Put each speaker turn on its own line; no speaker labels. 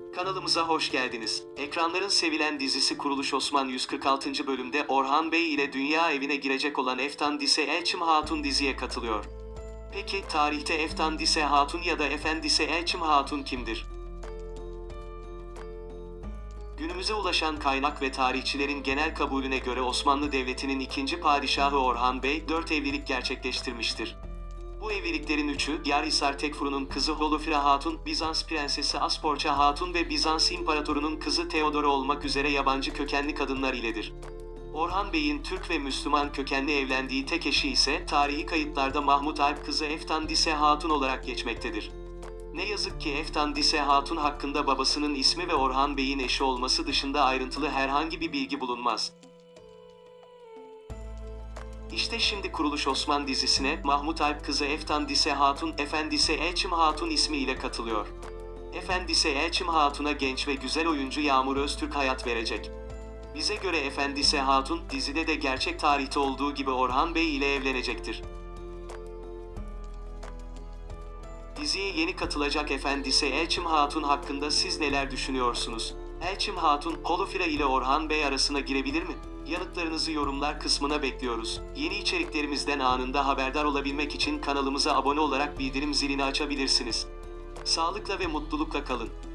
Kanalımıza hoş geldiniz. Ekranların sevilen dizisi Kuruluş Osman 146. bölümde Orhan Bey ile dünya evine girecek olan Eftan Dise Elçim Hatun diziye katılıyor. Peki tarihte Eftan Dise Hatun ya da Efendise Elçim Hatun kimdir? Günümüze ulaşan kaynak ve tarihçilerin genel kabulüne göre Osmanlı Devleti'nin ikinci padişahı Orhan Bey 4 evlilik gerçekleştirmiştir. Bu evliliklerin üçü, Yarhisar Tekfuru'nun kızı Holofira Hatun, Bizans Prensesi Asporça Hatun ve Bizans İmparatoru'nun kızı Teodora olmak üzere yabancı kökenli kadınlar iledir. Orhan Bey'in Türk ve Müslüman kökenli evlendiği tek eşi ise tarihi kayıtlarda Mahmut Alp kızı Eftan Dise Hatun olarak geçmektedir. Ne yazık ki Eftan Dise Hatun hakkında babasının ismi ve Orhan Bey'in eşi olması dışında ayrıntılı herhangi bir bilgi bulunmaz. İşte şimdi Kuruluş Osman dizisine Mahmut Alp kızı Eftan Dise Hatun, Efendise Elçim Hatun ismi ile katılıyor. Efendise Elçim Hatun'a genç ve güzel oyuncu Yağmur Öztürk hayat verecek. Bize göre Efendise Hatun, dizide de gerçek tarihte olduğu gibi Orhan Bey ile evlenecektir. Diziye yeni katılacak Efendise Elçim Hatun hakkında siz neler düşünüyorsunuz? Elçim Hatun, Holofira ile Orhan Bey arasına girebilir mi? Yanıtlarınızı yorumlar kısmına bekliyoruz. Yeni içeriklerimizden anında haberdar olabilmek için kanalımıza abone olarak bildirim zilini açabilirsiniz. Sağlıkla ve mutlulukla kalın.